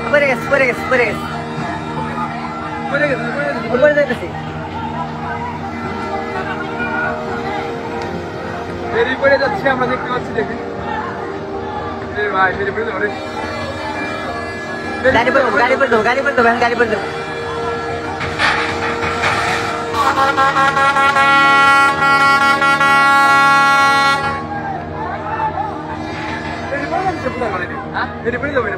পড়ে গেছে পড়ে গেছে পড়ে গেছে পড়ে গেছে পড়ে যাইতেছি ফেরি পড়ে যাচ্ছে আমরা দেখতে পাচ্ছি দেখেন ভাই ফেরি পড়ে যাবে গাড়ি পড়ে গাড়ি পড়ে দাও গাড়ি পড়ে দাও গাড়ি পড়ে দাও ফেরি পড়ে যাবে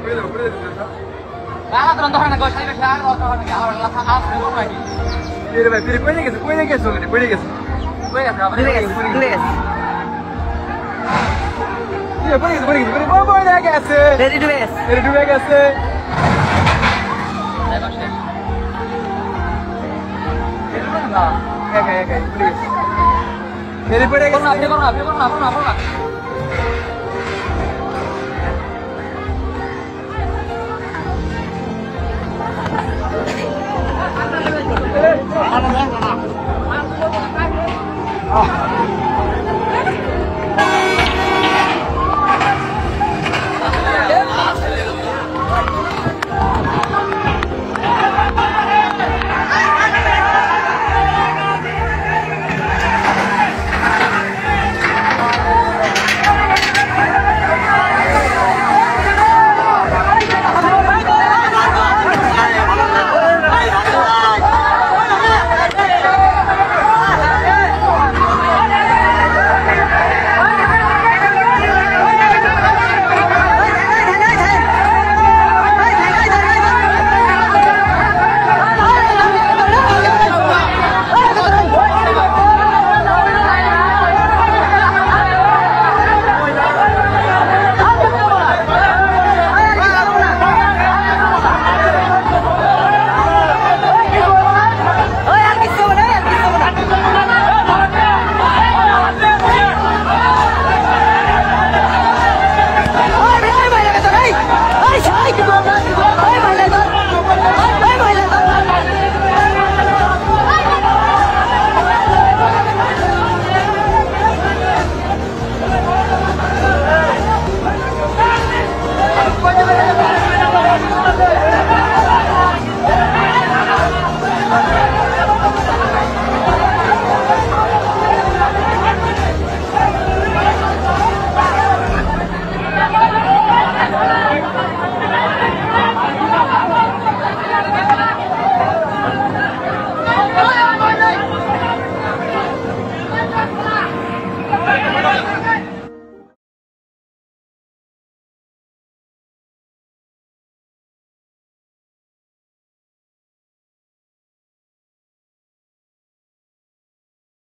ভাই ফেরি পড়ে গেছে পড়ে গেছে পড়ে গেছে পড়ে গেছে পড়ে গেছে পড়ে গেছে রেডি টু বেস ফেরি ডুবে গেছে ফেরি পড়ে গেছে